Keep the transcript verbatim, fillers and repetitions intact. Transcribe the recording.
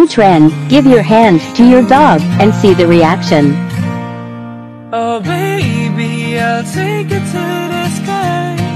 new trend, give your hand to your dog and see the reaction. Oh baby, I'll take it to the sky.